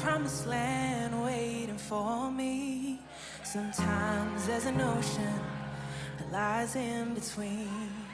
promised land waiting for me. Sometimes there's an ocean that lies in between.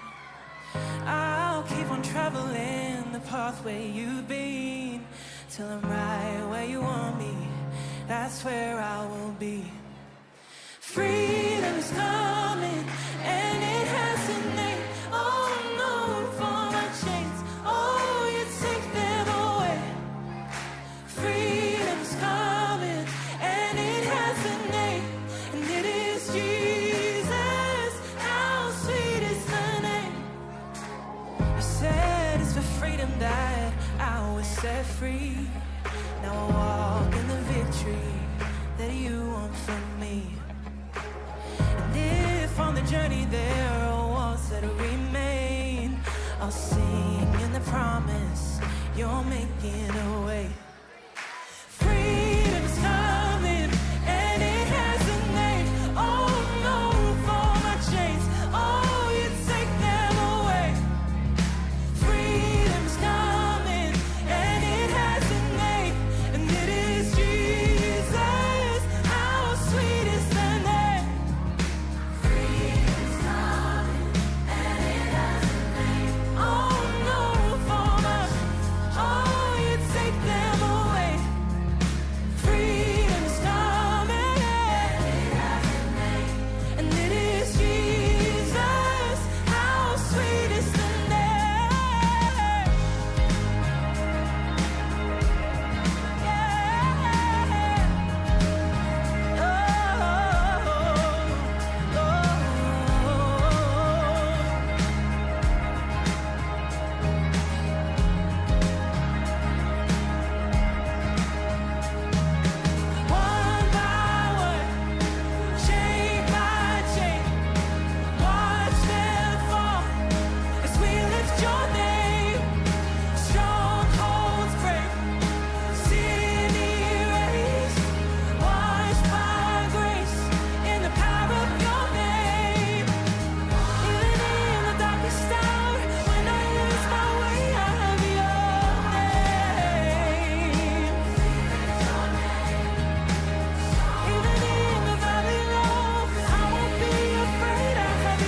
I'll keep on traveling the pathway you've been, till I'm right where you want me. That's where I will be. Freedom is coming, and it has a name. Oh no, for my chains, oh, you take them away. Freedom's coming, and it has a name, and it is Jesus. How sweet is the name. You said it's for freedom that I was set free. Now I walk in the victory that you want from me. And if on the journey there are walls that remain, I'll sing in the promise you're making a way. Freedom is coming, and it has a name. Oh no, for my chains, oh, you take them away. Freedom is coming, and it has a name, and it is Jesus. How sweet is the name. Freedom is coming, and it has a name. Oh no, for my, oh, you take them away. Freedom is coming, and it has a name, and it is Jesus. How sweet is the name. One by one, chain by chain, watch them fall as we lift your name. Strongholds break, sin erased, washed by grace in the power of your name. Even in the darkest hour, when I lose my way, I have your name. Even in the valley low, I won't be afraid, I have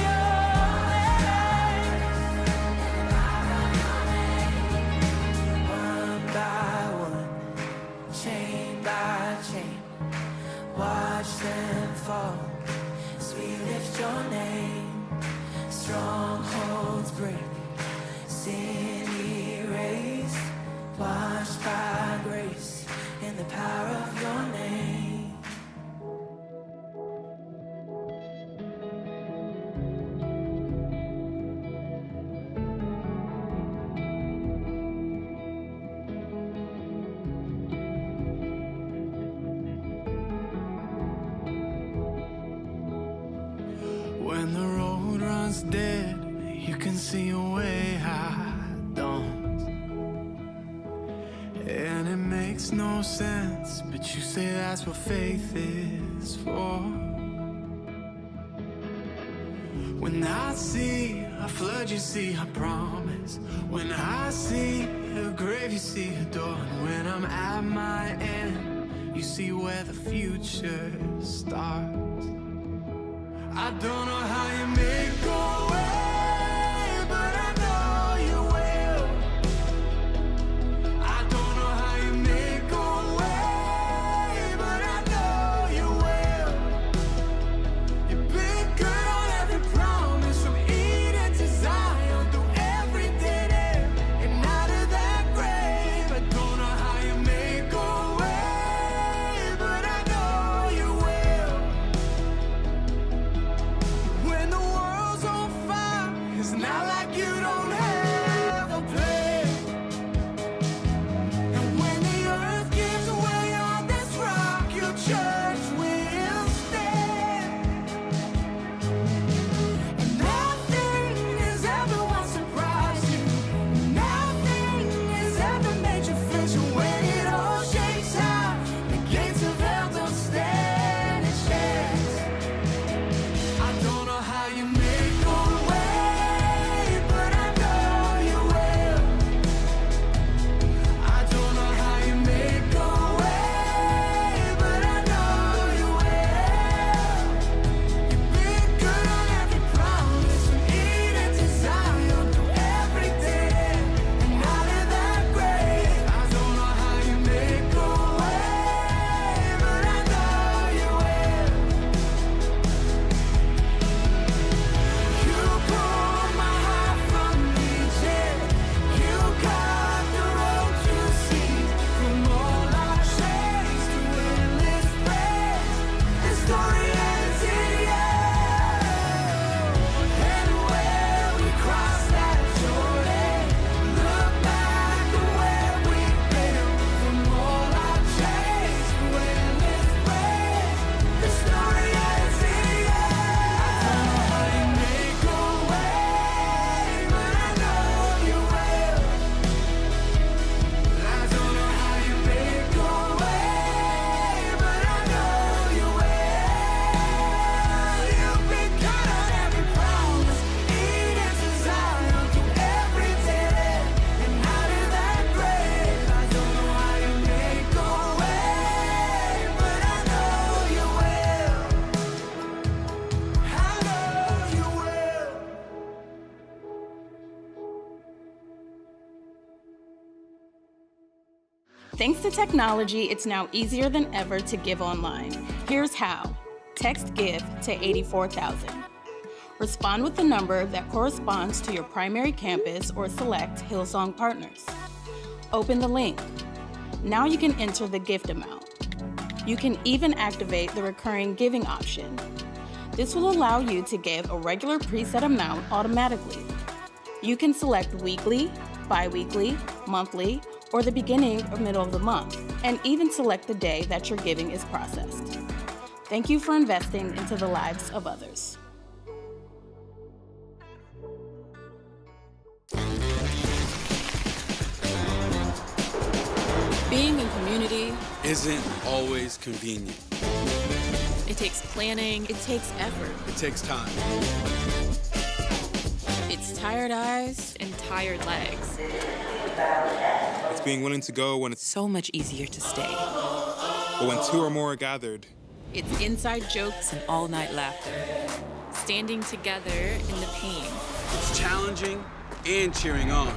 your name. One by one, chain by chain, watch them fall as we lift your name. Strongholds break, sin erased, washed by grace in the power of your name. When the road runs dead, you can see a way I don't. And it makes no sense, but you say that's what faith is for. When I see a flood, you see a promise. When I see a grave, you see a door. And when I'm at my end, you see where the future starts. I don't know how you make go away, but I know you will. I don't know how you make go away, but I know you will. You've been good on every promise, from Eden to Zion, through every dead end and out of that grave. I don't know how you make go away, but I know you will. Thanks to technology, it's now easier than ever to give online. Here's how. Text GIVE to 84,000. Respond with the number that corresponds to your primary campus or select Hillsong partners. Open the link. Now you can enter the gift amount. You can even activate the recurring giving option. This will allow you to give a regular preset amount automatically. You can select weekly, bi-weekly, monthly, or the beginning or middle of the month, and even select the day that your giving is processed. Thank you for investing into the lives of others. Being in community isn't always convenient. It takes planning. It takes effort. It takes time. It's tired eyes and tired legs. It's being willing to go when it's so much easier to stay. But when two or more are gathered, it's inside jokes and all-night laughter. Standing together in the pain. It's challenging and cheering on.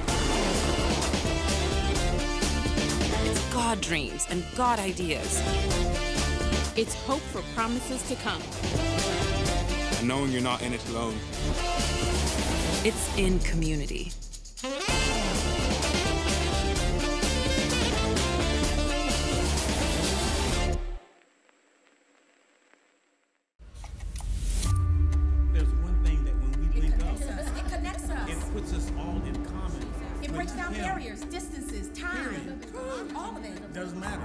God dreams and God ideas. It's hope for promises to come. And knowing you're not in it alone. It's in community. There's one thing that when we link up, it connects us. It puts us all in common. It breaks down barriers, distances, time, all of it. Doesn't matter.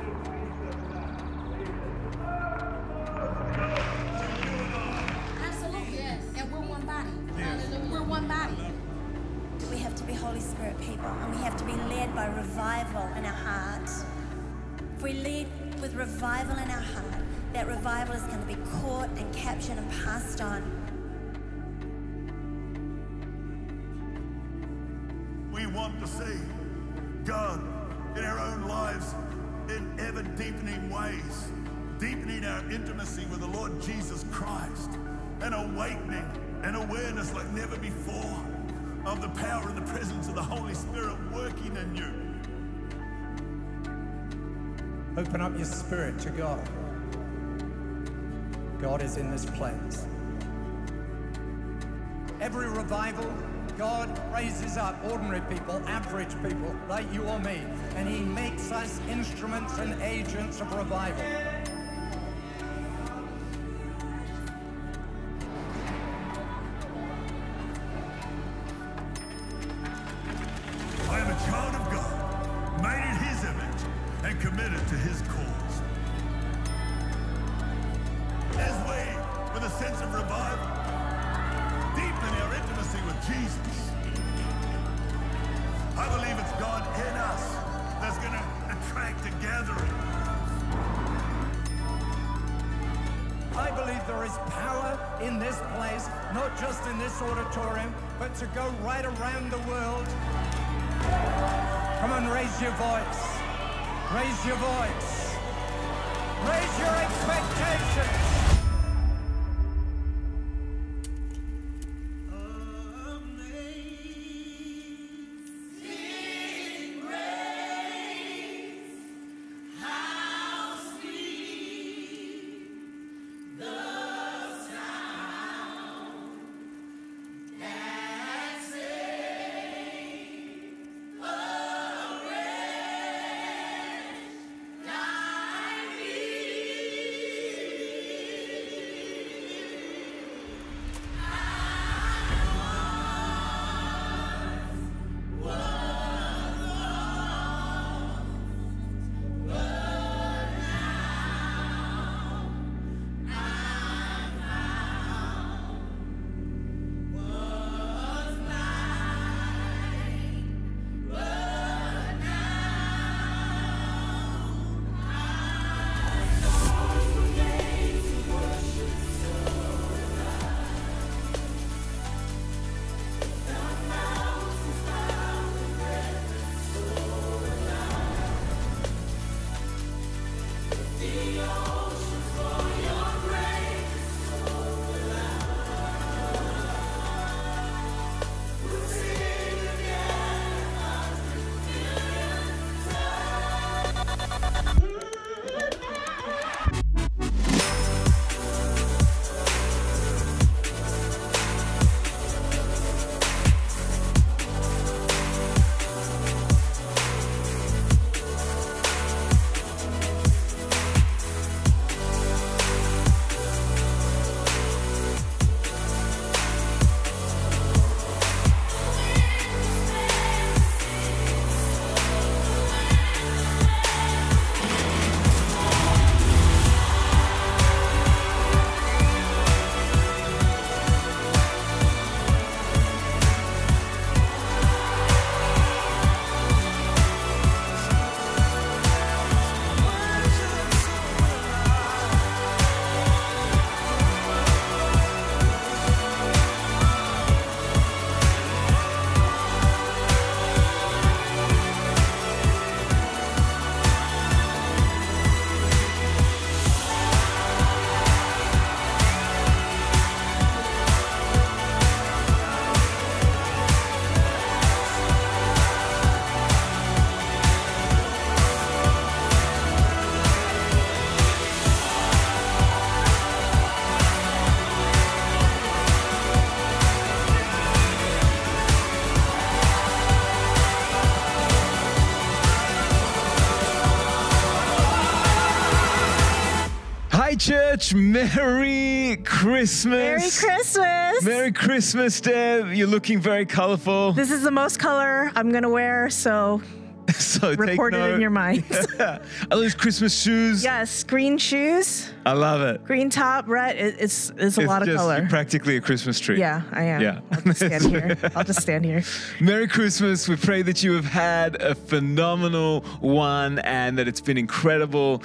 Absolutely. Yes. And we're one body. Yes. We're one body. We have to be Holy Spirit people, and we have to be led by revival in our heart. If we lead with revival in our heart, that revival is going to be caught and captured and passed on. We want to see God in our own lives in ever-deepening ways, deepening our intimacy with the Lord Jesus Christ, and awakening an awareness like never before of the power and the presence of the Holy Spirit working in you. Open up your spirit to God. God is in this place. Every revival, God raises up ordinary people, average people like you or me, and He makes us instruments and agents of revival. I am a child of God, made in His image and committed to His cause. As we, with a sense of revival, deepen our intimacy with Jesus, I believe it's God in us that's going to attract a gathering. I believe there is power in this place, not just in this auditorium, but to go right around the world. Come on, raise your voice. Raise your voice. Raise your expectations. Church, Merry Christmas. Merry Christmas. Merry Christmas, Deb. You're looking very colorful. This is the most color I'm going to wear, so record it in your mind. Are those Christmas shoes? Yes, green shoes. I love it. Green top, red. It's a lot of color. You're practically a Christmas tree. Yeah, I am. Yeah. I'll just stand here. Merry Christmas. We pray that you have had a phenomenal one and that it's been incredible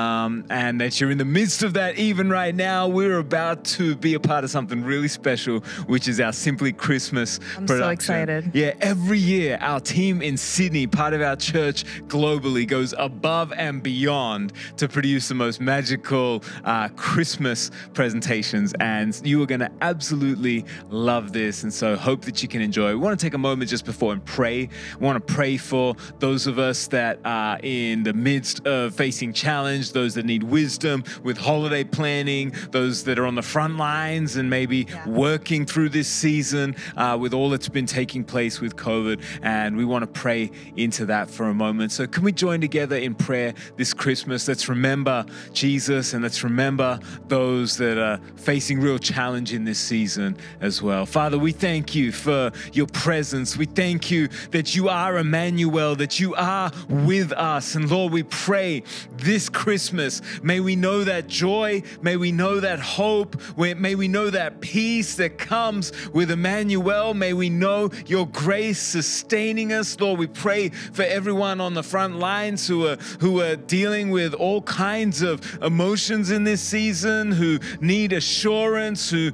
and that you're in the midst of that even right now. We're about to be a part of something really special, which is our Simply Christmas production. so excited. Yeah, every year our team in Sydney, part of our church globally, goes above and beyond to produce the most magical Christmas presentations, and you are going to absolutely love this, and so hope that you can enjoy. We want to take a moment just before and pray. We want to pray for those of us that are in the midst of facing challenge, those that need wisdom with holiday planning, those that are on the front lines and maybe working through this season with all that's been taking place with COVID, and we want to pray into that for a moment. So can we join together in prayer this Christmas? Let's remember Jesus, and let's remember those that are facing real challenge in this season as well. Father, we thank you for your presence. We thank you that you are Emmanuel, that you are with us. And Lord, we pray this Christmas, may we know that joy, may we know that hope, may we know that peace that comes with Emmanuel. May we know your grace sustaining us. Lord, we pray for everyone on the front lines who are dealing with all kinds of emotions in this season, who need assurance, who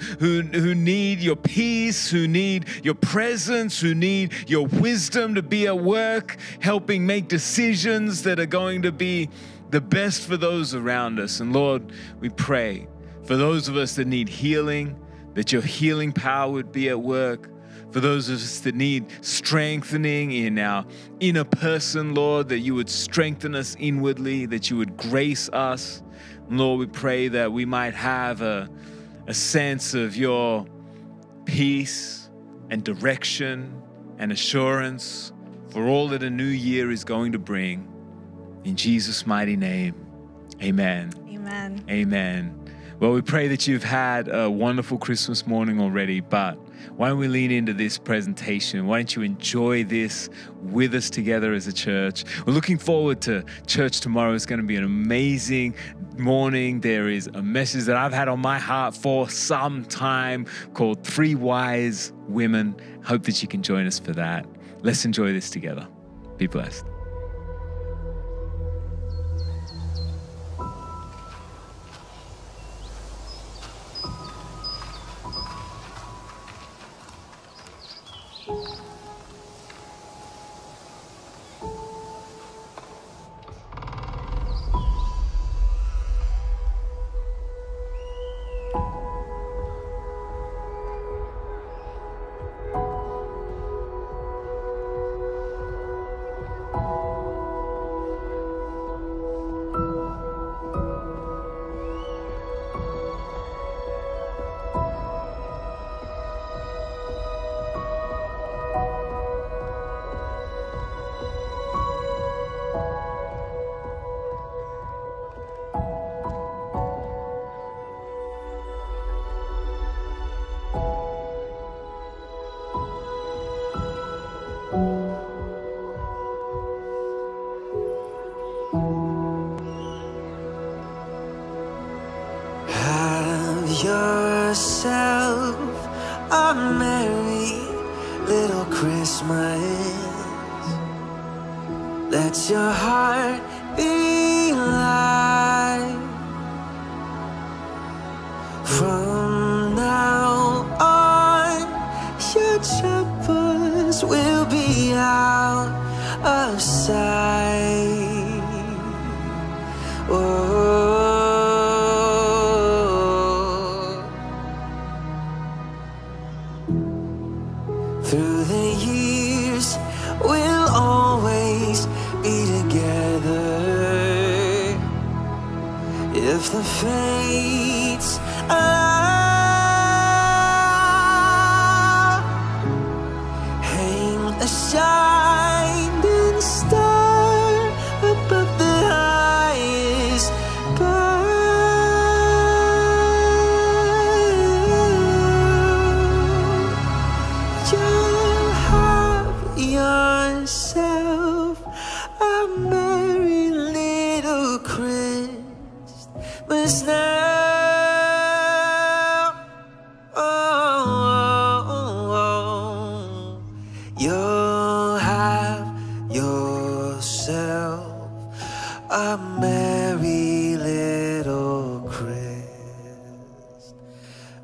need your peace, who need your presence, who need your wisdom to be at work, helping make decisions that are going to be the best for those around us. And Lord, we pray for those of us that need healing, that your healing power would be at work. For those of us that need strengthening in our inner person, Lord, that you would strengthen us inwardly, that you would grace us. Lord, we pray that we might have a sense of your peace and direction and assurance for all that a new year is going to bring. In Jesus' mighty name, amen. Amen. Amen. Well, we pray that you've had a wonderful Christmas morning already, but why don't we lean into this presentation? Why don't you enjoy this with us together as a church? We're looking forward to church tomorrow. It's going to be an amazing morning. There is a message that I've had on my heart for some time called 3 Wise Women. Hope that you can join us for that. Let's enjoy this together. Be blessed. Yourself a merry little Christmas. Let your heart be light. From now on, your troubles will be out of sight. Oh. Through the years, we'll always be together. If the fates allow, hang a shining star above the highest bough.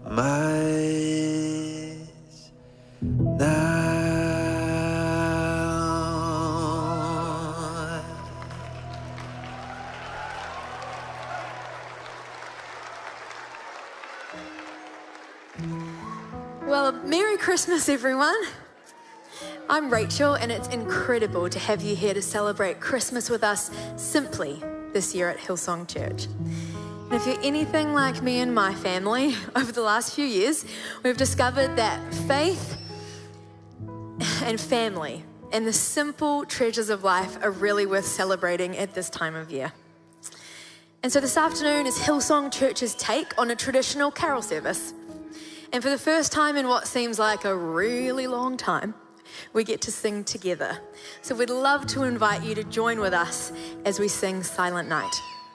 eyes now. Well, Merry Christmas, everyone. I'm Rachel, and it's incredible to have you here to celebrate Christmas with us simply this year at Hillsong Church. And if you're anything like me and my family, over the last few years, we've discovered that faith and family and the simple treasures of life are really worth celebrating at this time of year. And so this afternoon is Hillsong Church's take on a traditional carol service. And for the first time in what seems like a really long time, we get to sing together. So we'd love to invite you to join with us as we sing Silent Night.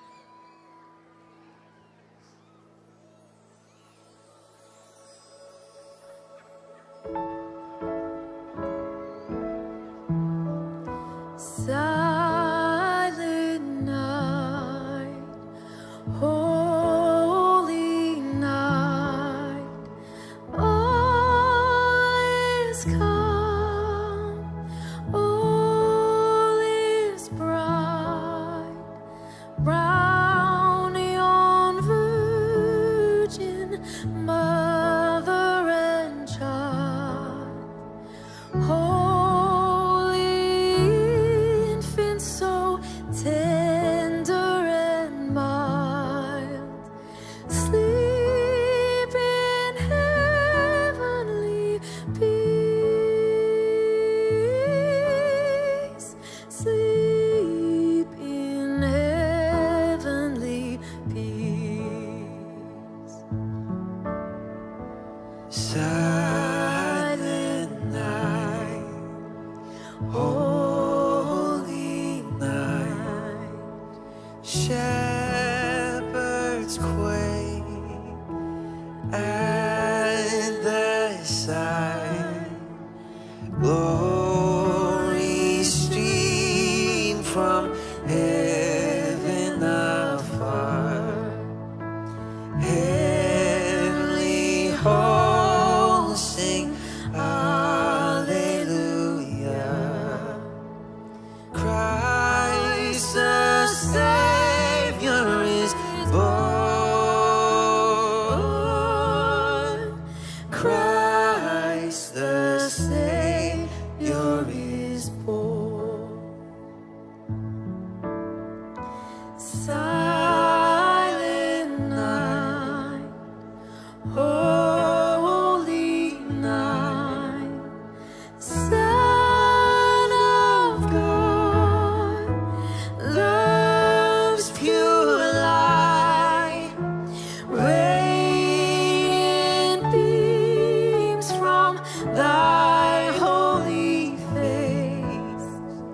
Silent night, holy night, all is calm, all is bright, round yon virgin mother and child. Holy infant, so tender and mild, sleep in heavenly peace, sleep in heavenly peace. Silent night, holy night, shepherds quake at the sight, glory stream from heaven afar, heavenly hosts sing hallelujah. Christ the Savior is born. Christ the Savior is born. Silent night, holy night, Son of God, love's pure light, radiant beams from thy holy face.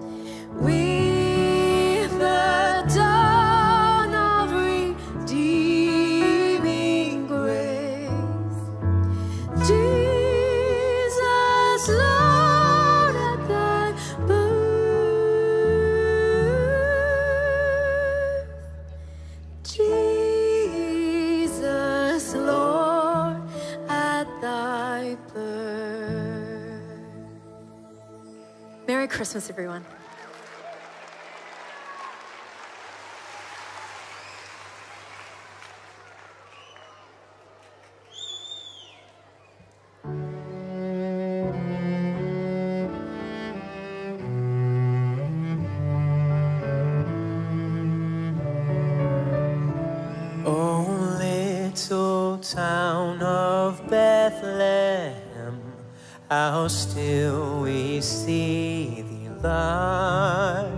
With the dawn of redeeming grace, Jesus, Lord, at thy birth, Jesus, Lord, at thy birth. Merry Christmas, everyone. Oh, little town of Bethlehem, how still we see thee lie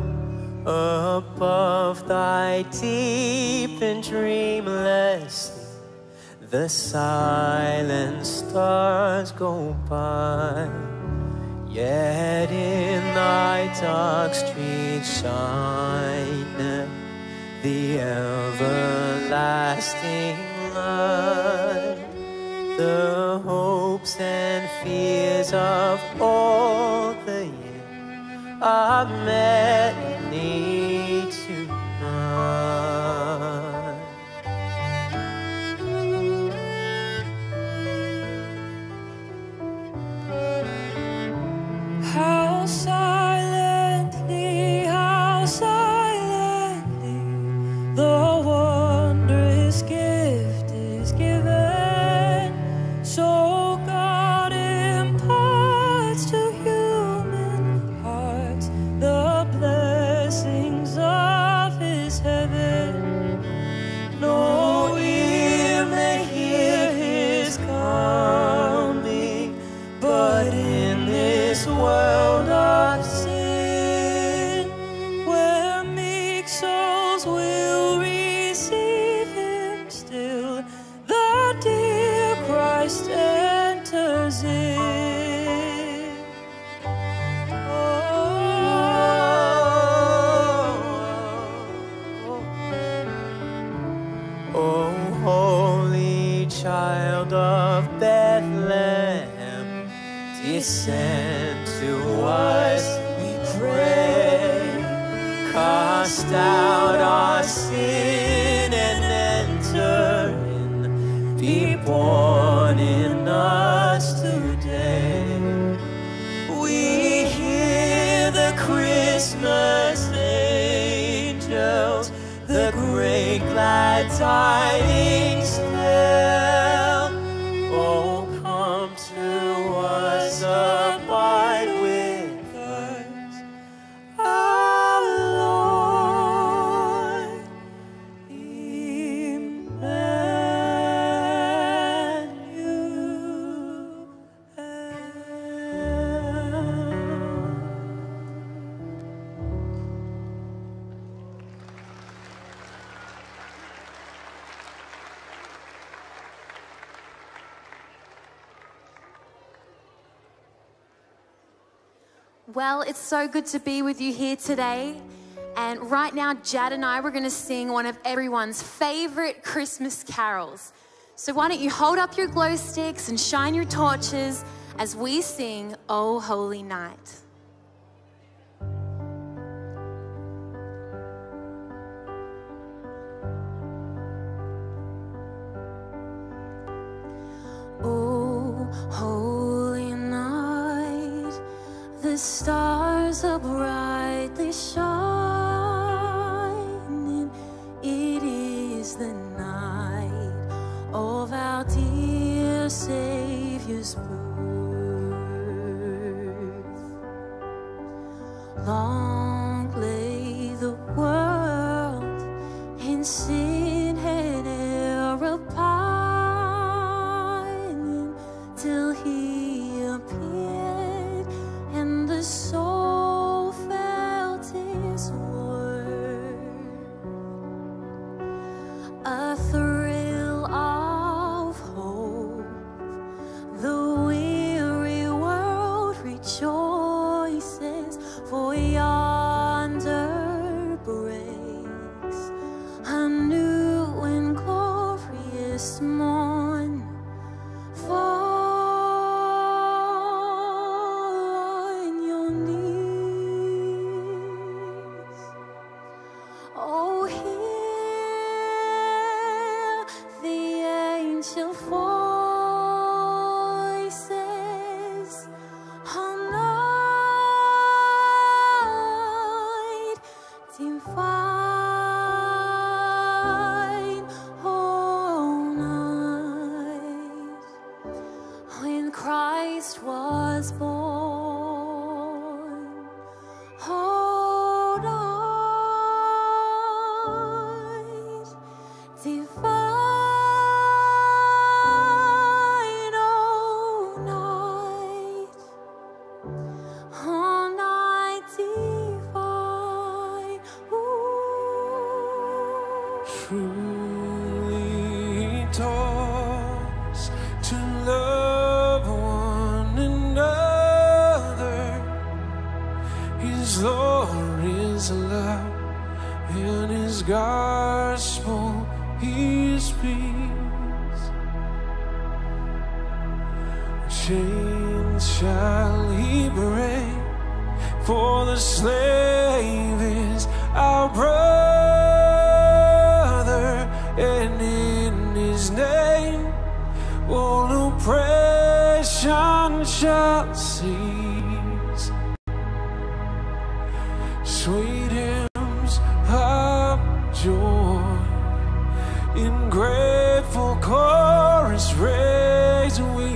above thy deep and dreamless sleep. The silent stars go by, yet in thy dark streets shine the everlasting light. The hopes and fears of all the year are met in thee tonight. So God imparts to human hearts the blessings of his heaven. No ear may hear his coming, but in this world of sin, where meek souls will receive him still, the dear Christ enters in. Oh, holy child of Bethlehem, descend to us, we pray. Cast out our sin and enter in. Be born in us today. We hear the Christmas angels, the great glad tidings tell. Oh, come to us, abide with us, our Lord, Well, it's so good to be with you here today. And right now, Jad and I, we're going to sing one of everyone's favorite Christmas carols. So why don't you hold up your glow sticks and shine your torches as we sing, "O Holy Night." Oh, holy night, the stars are brightly shining. It is the night of our dear Savior's birth. Long lay the world in sin and error pining, till he appeared and the soul felt his word. A thrill of hope, the weary world rejoices, for yonder breaks a new and glorious morn. Fall on your knees. Oh, hear the angel voices all night divine, all night, when Christ was born. All night divine, all night divine. Truly taught to love one another. His Lord is love, and His gospel is peace. Chains shall He break, for the slave is our brother, and in His name all oppression shall cease. Sweet hymns of joy in grateful chorus raise we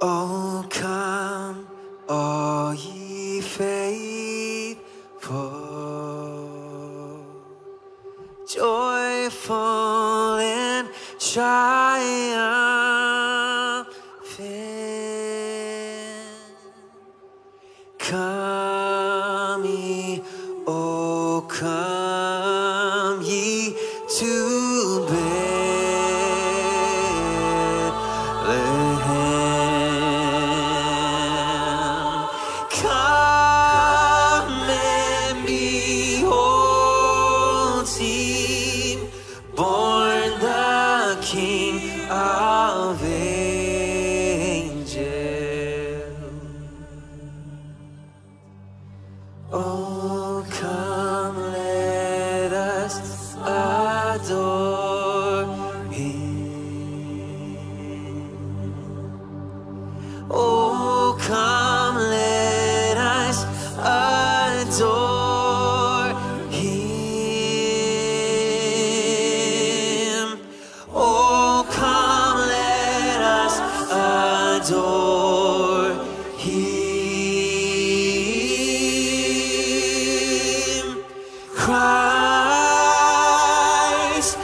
Oh, come, all ye faithful, joyful and triumphant. Come ye, oh, come ye to Bethlehem. Come and behold him, born the King of angels. Oh, come, let us adore him. Oh, come, let us adore him. Oh, come, let us adore him. Christ,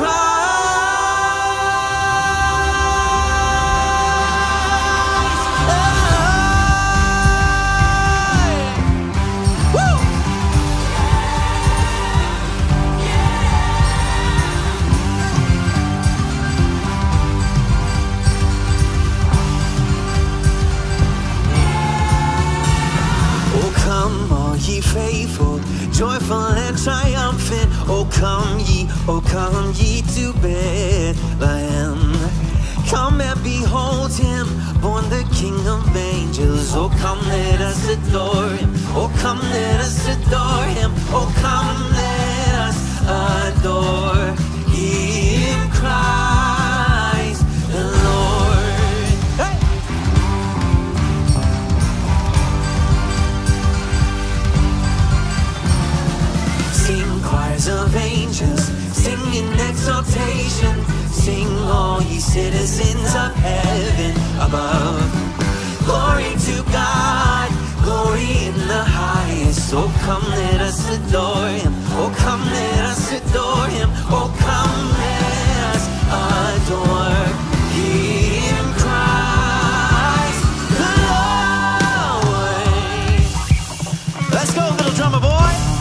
oh, come, all ye faithful, joyful and triumphant. Oh, come ye to Bethlehem. Come and behold him, born the King of angels. Oh, come, let us adore him. Oh, come, let us adore him. Oh, come, let us adore him, Christ the Lord. Hey! Sing choirs of angels, sing in exaltation. Sing all ye citizens of heaven above. Glory to God, glory in the highest. Oh, come, let us adore him. Oh, come, let us adore him. Oh, come, let us adore him, Christ the Lord. Let's go, little drummer boy.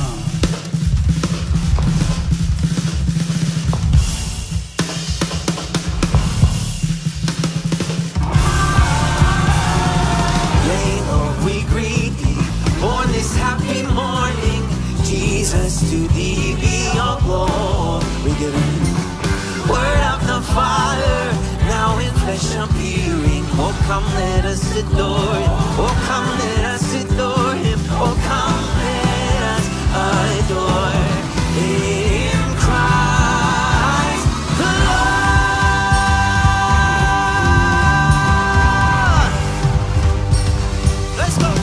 Happy morning, Jesus, to thee be all glory given. Word of the Father, now in flesh appearing. Oh, come, let us adore him. Oh, come, let us adore him. Oh, come, let us adore him, Christ the Lord. Let's go.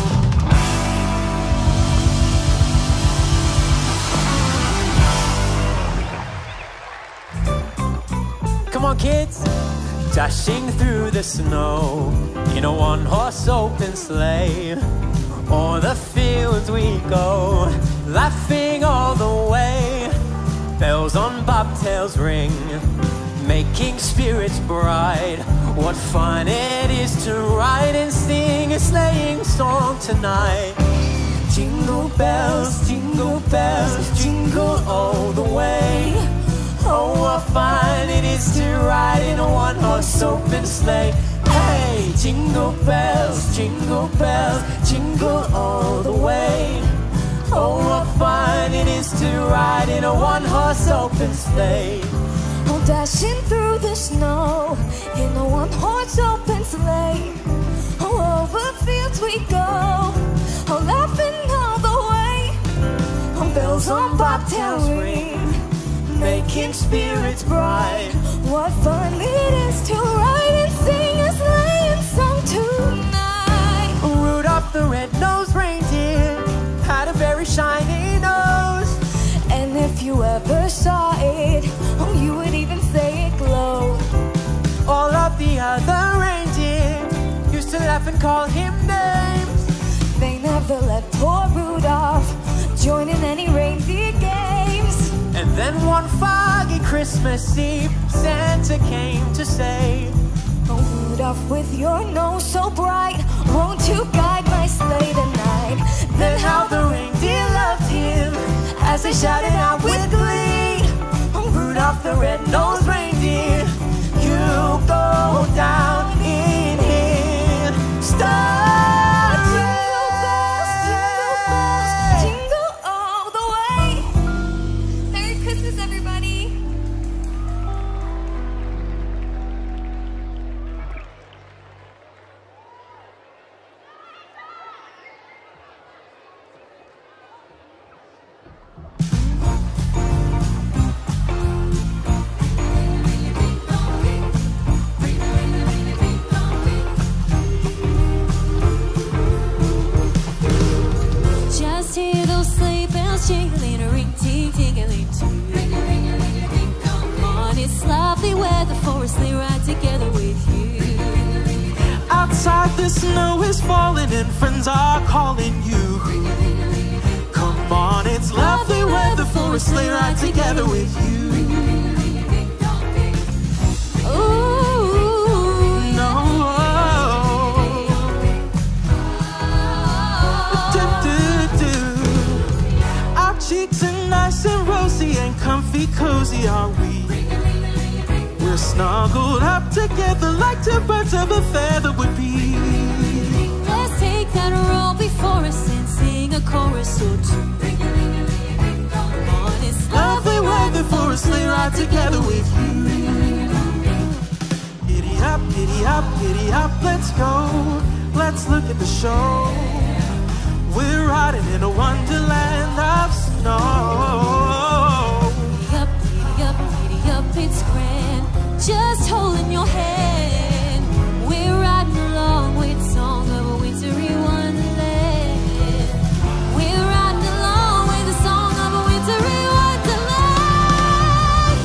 Come on, kids. Dashing through the snow in a one-horse open sleigh. O'er the fields we go, laughing all the way. Bells on bobtails ring, making spirits bright. What fun it is to ride and sing a sleighing song tonight. Jingle bells, jingle all the way. Oh, what fun it is to ride in a one-horse open sleigh. Hey, jingle bells, jingle all the way. Oh, what fun it is to ride in a one-horse open sleigh. Oh, dashing through the snow in a one-horse open sleigh. Oh, over fields we go, oh, laughing all the way. Oh, bells on bobtails ring, making spirits bright. What fun it is to ride and sing a sleighing song tonight. Rudolph the red-nosed reindeer had a very shiny nose. And if you ever saw it, oh, you would even say it glowed. All of the other reindeer laugh and call him names. They never let poor Rudolph join in any reindeer games. And then one foggy Christmas Eve, Santa came to say, "Oh, Rudolph, with your nose so bright, won't you guide my sleigh tonight?" Then how the reindeer loved him as they shouted out with glee, "Oh, Rudolph the red-nosed reindeer, you go down in history." Jingle all the way. Merry Christmas, everybody. Just hear those sleigh bells jingling, a ring ting tingling too. Come on, it's lovely weather for a sleigh ride together with you. Outside the snow is falling and friends are calling you. Come on, it's lovely weather for a sleigh ride together with you. Ooh, no. Our cheeks are nice and rosy and comfy cozy are we. We're snuggled up together like two birds of a feather would be. Let's take that roll before us and sing a chorus or two. Come on, it's Lovely weather for a sleigh ride together with you. Giddy up, giddy up, giddy up, let's go. Let's look at the show. We're riding in a wonderland of snow. Giddy up, it's grand. Just holding your hand. We're riding along with song of a wintry wonderland. We're riding along with the song of a wintry wonderland.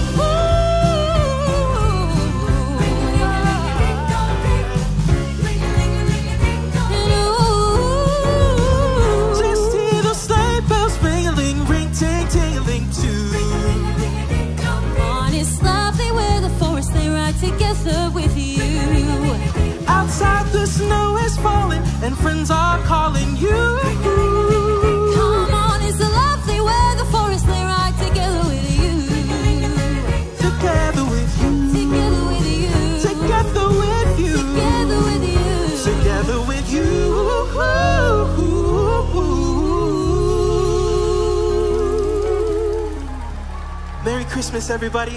Just hear those sleigh bells ringling, ring ting tingling too. Come on, it's lovely weather for a sleigh ride together with you. Outside the snow is falling and friends are calling you. Come on, it's a lovely weather for a sleigh ride together with you. Together with you. Together with you. Together with you. Together with you. Together with you. Merry Christmas, everybody.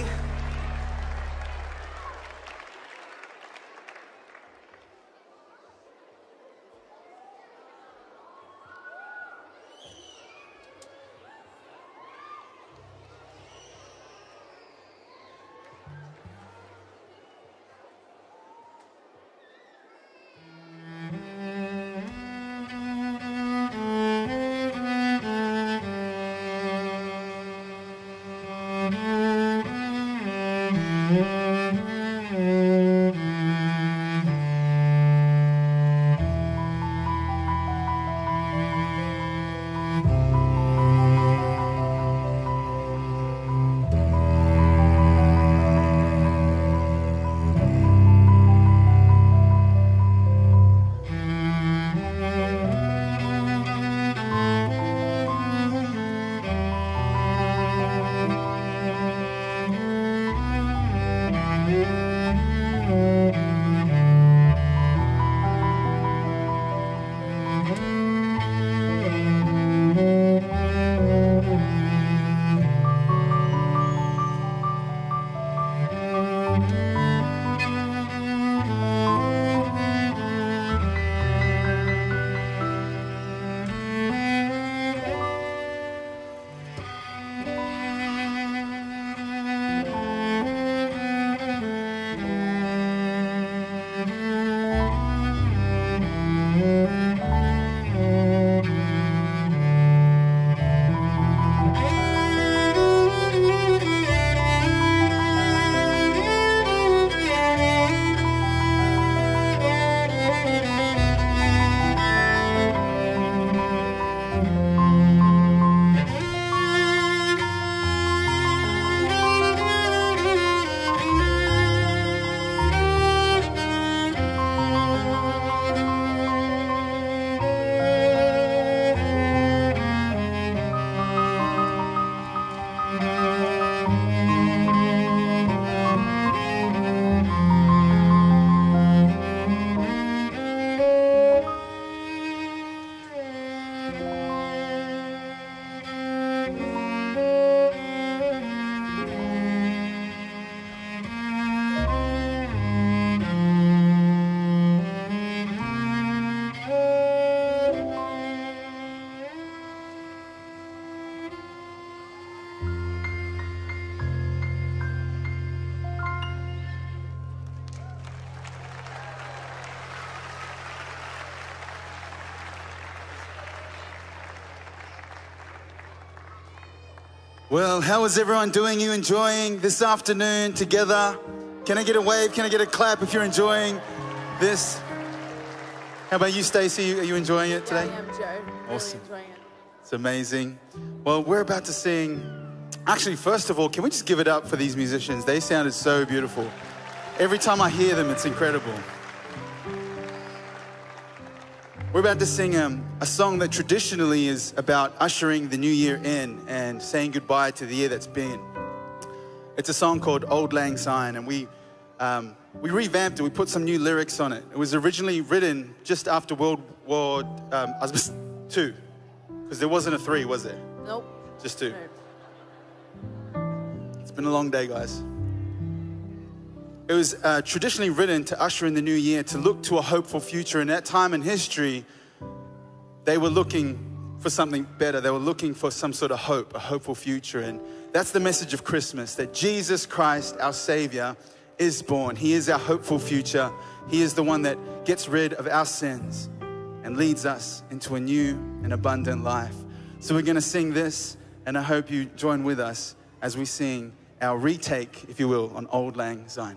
Well, how is everyone doing? You enjoying this afternoon together? Can I get a wave? Can I get a clap if you're enjoying this? How about you, Stacey? Are you enjoying it today? Yeah, I am, Joe. Awesome. Really enjoying it. It's amazing. Well, we're about to sing. Actually, first of all, can we just give it up for these musicians? They sounded so beautiful. Every time I hear them, it's incredible. We're about to sing a song that traditionally is about ushering the new year in and saying goodbye to the year that's been. It's a song called Auld Lang Syne, and we revamped it. We put some new lyrics on it. It was originally written just after World War II, because there wasn't a 3, was there? Nope. Just 2. Nope. It's been a long day, guys. It was traditionally written to usher in the new year, to look to a hopeful future. In that time in history, they were looking for something better. They were looking for some sort of hope, a hopeful future. And that's the message of Christmas, that Jesus Christ, our Savior, is born. He is our hopeful future. He is the one that gets rid of our sins and leads us into a new and abundant life. So we're going to sing this, and I hope you join with us as we sing our retake, if you will, on Auld Lang Syne.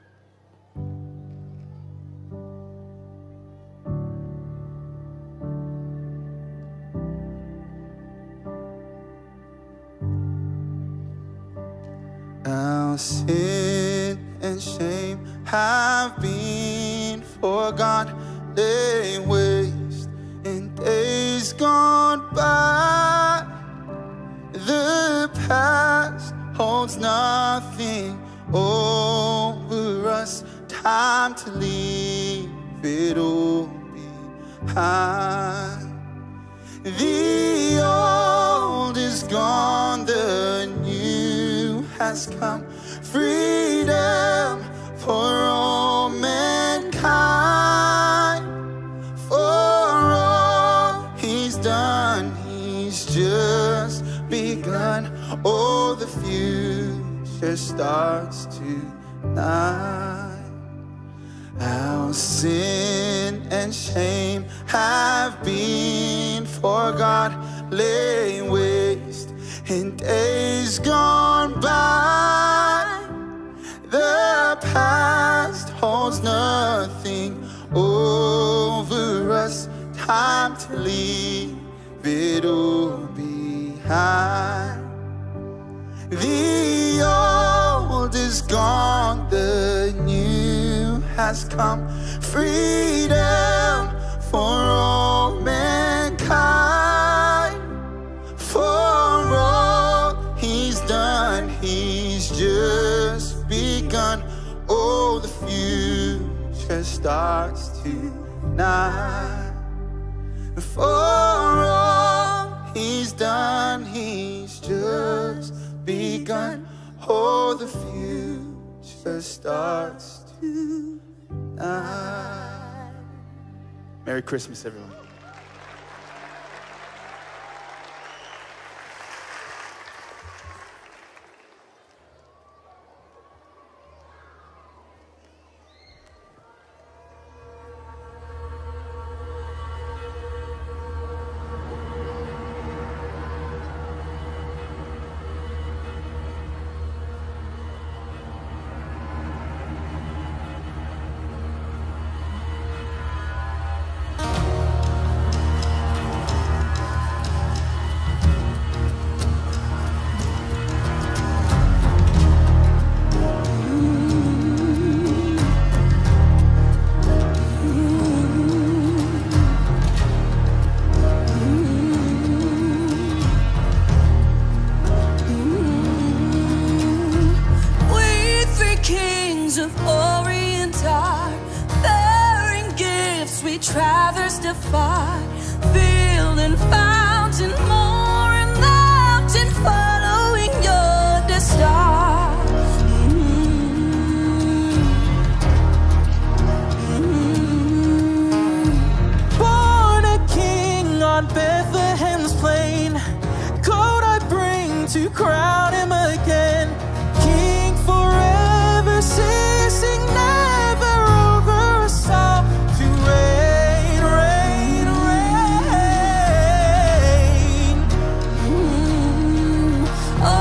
Our sin and shame have been forgot, lay waste in days gone by. The past holds nothing over us, time to leave it all behind. The old is gone, the new has come, freedom for all mankind. For all he's done, he's just begun. Oh, the future starts tonight. Our sin and shame have been forgot, lay waste in days gone by. The past holds nothing over us, time to leave it all behind. The old is gone, the new has come, freedom for all mankind. For all he's done, he's just begun. Oh, the future starts tonight. For all he's done, he's just begun. Oh, the future starts tonight. Merry Christmas, everyone. traversed afar, field and fountain, moor and mountain, following your the star. Born a king on Bethlehem's plain, coat I bring to crown him again, king forever, ceasing never over us all to reign, reign, reign. Oh,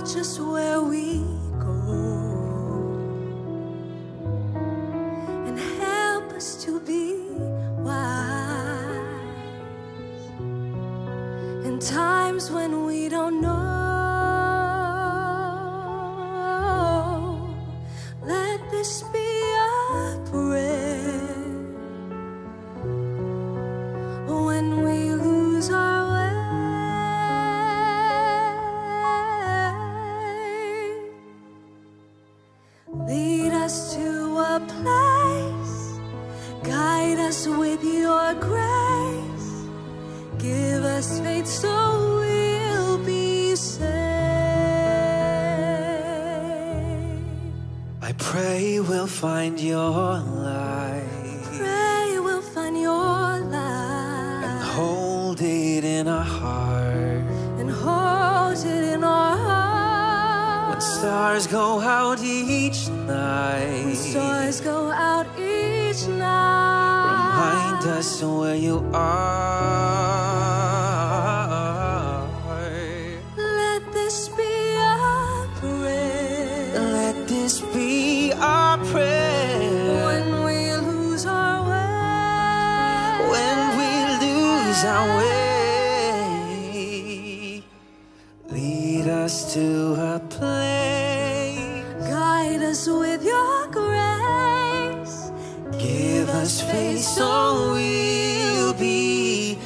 just where we go, and help us to be wise in times when we don't know. Let this be our prayer when we lose our way. Lead us to a place, guide us with your grace, give us faith so we'll be saved. I pray we'll find your light, Pray we'll find your light, and hold it in our heart. and hold it in our heart. When stars go out each When night, stars go out each night, remind us where you are. let this be our prayer. Let this be our prayer. When we lose our way, When we lose our way, lead us to a place, guide us with your grace, give us faith so we'll be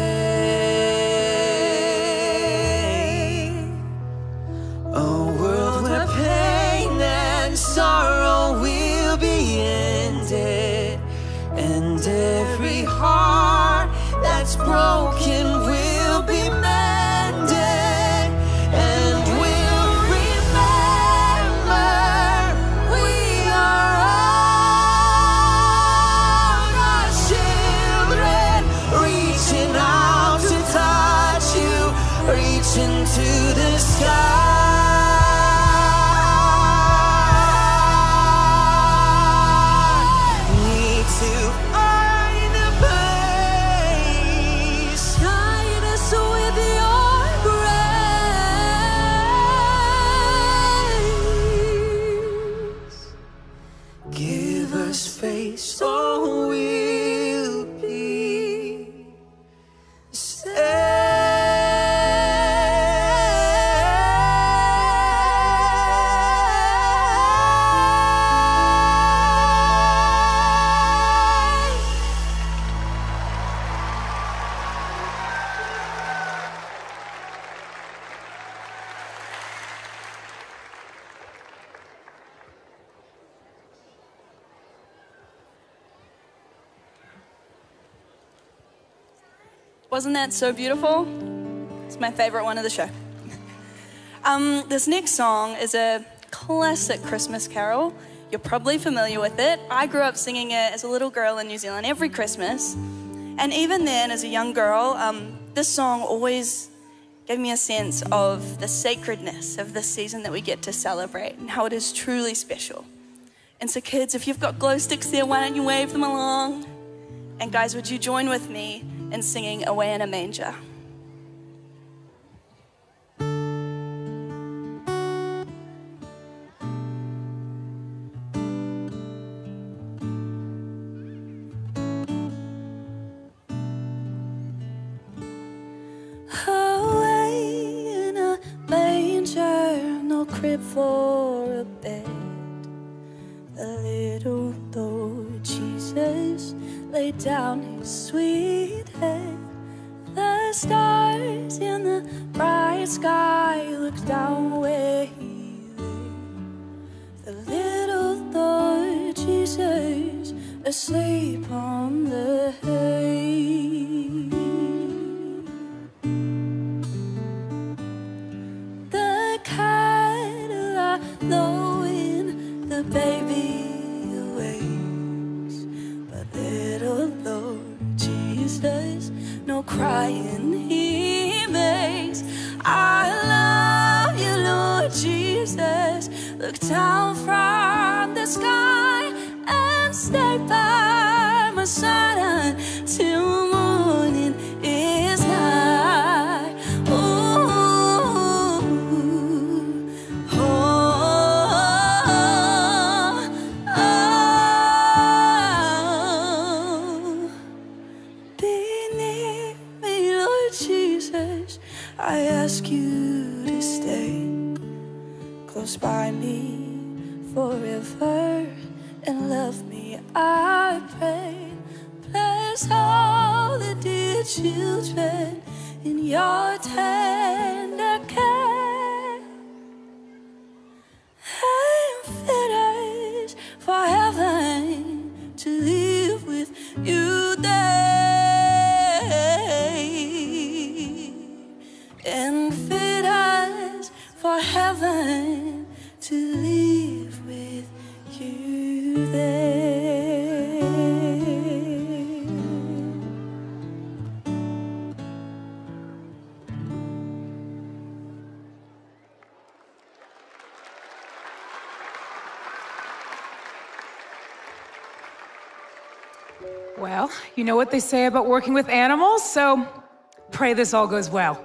saved. A world where pain and sorrow will be ended, and every heart that's broken will be mended, and we'll remember we are all God's children, reaching out to touch you, reaching to the sky. Need to find a place, guide us with your grace. give us faith so we'll be Wasn't that so beautiful? It's my favorite one of the show. This next song is a classic Christmas carol. You're probably familiar with it. I grew up singing it as a little girl in New Zealand every Christmas. And even then, as a young girl, this song always gave me a sense of the sacredness of this season that we get to celebrate and how it is truly special. And so kids, if you've got glow sticks there, why don't you wave them along? And guys, would you join with me in singing Away in a Manger? Away in a manger, no crib for a bed. The little Lord Jesus laid down his sweet head. The stars in the bright sky looked down where he lay. The little Lord Jesus asleep on the hay. The cattle are lowing, the baby awakes, but little Lord Jesus, no crying he makes. I love you, Lord Jesus. Look down from the sky and stay by my side until morning is nigh. Ooh, goes by me forever and love me, I pray. Bless all the dear children in your tender care, and fit us for heaven to live with you there, and fit us for heaven to live with you there. Well, you know what they say about working with animals, so pray this all goes well.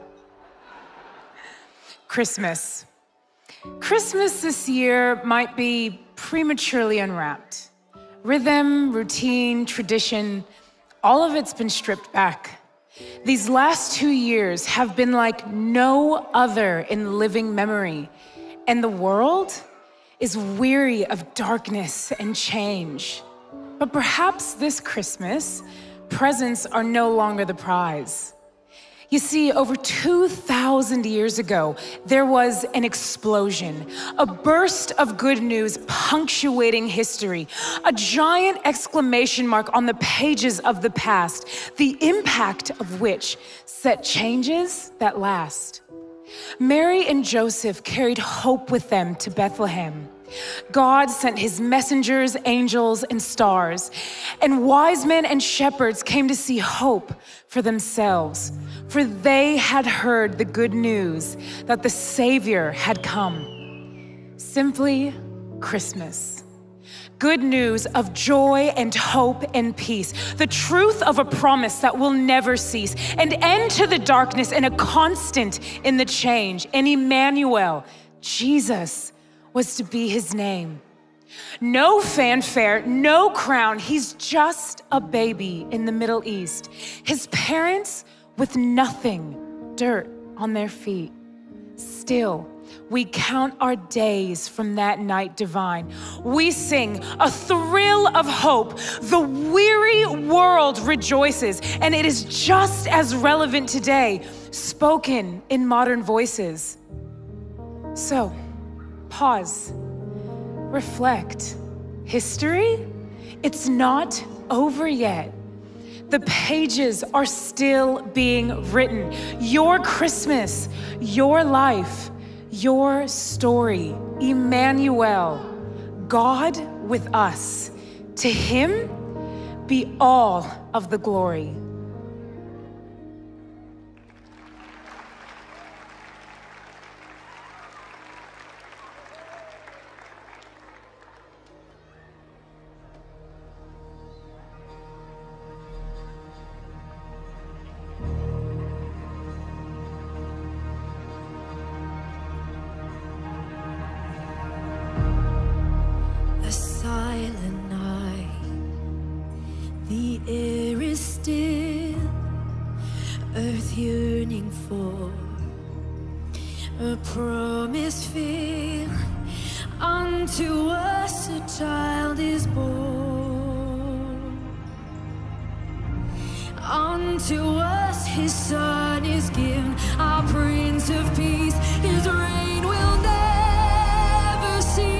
Christmas. Christmas this year might be prematurely unwrapped. Rhythm, routine, tradition, all of it's been stripped back. These last 2 years have been like no other in living memory, and the world is weary of darkness and change. But perhaps this Christmas, presents are no longer the prize. You see, over 2,000 years ago, there was an explosion, a burst of good news punctuating history, a giant exclamation mark on the pages of the past, the impact of which set changes that last. Mary and Joseph carried hope with them to Bethlehem. God sent his messengers, angels, and stars, and wise men and shepherds came to see hope for themselves, for they had heard the good news that the Savior had come. Simply Christmas. Good news of joy and hope and peace, the truth of a promise that will never cease, an end to the darkness and a constant in the change. And Emmanuel, Jesus, was to be his name. No fanfare, no crown. He's just a baby in the Middle East. His parents with nothing, dirt on their feet. Still, we count our days from that night divine. We sing a thrill of hope. The weary world rejoices, and it is just as relevant today, spoken in modern voices. So, pause, reflect. History? It's not over yet. The pages are still being written. Your Christmas, your life, your story. Emmanuel, God with us. To him be all of the glory. Silent night, the air is still, earth yearning for a promise filled. Unto us a child is born, unto us his son is given, our Prince of Peace, his reign will never cease.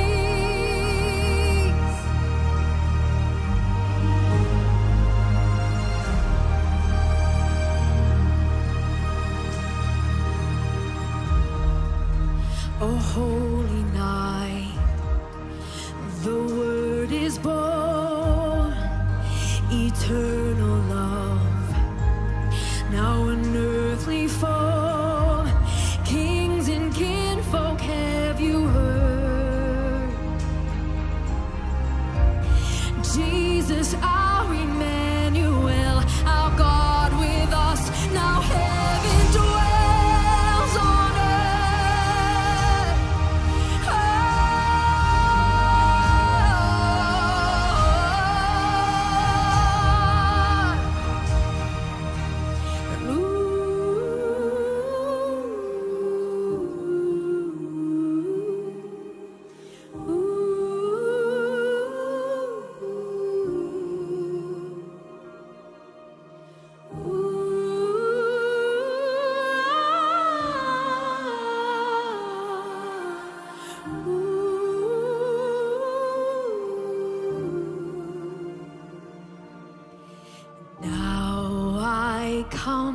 Oh, holy night, the Word is born, eternal love, now an earthly form. Kings and kinfolk, have you heard? Jesus, our Emmanuel, our God with us, now heaven dwells on earth.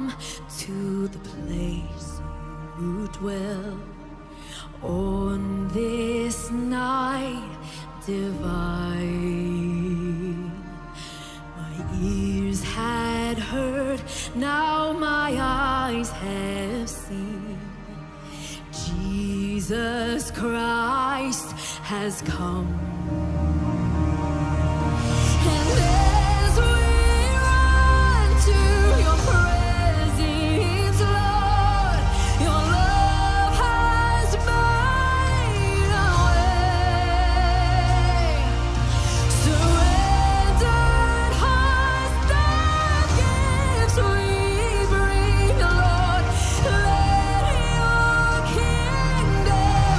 come to the place you dwell on this night divine. My ears had heard, now my eyes have seen. Jesus Christ has come. And as we run to your presence, Lord, your love has made a way. Surrendered hearts, the gifts we bring, Lord, let your kingdom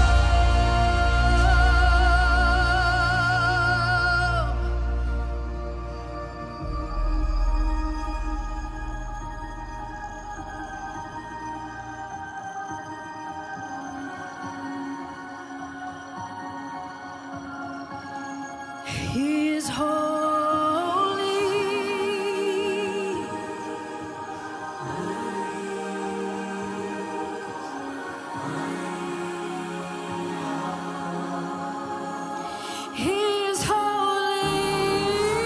He is holy. He is holy.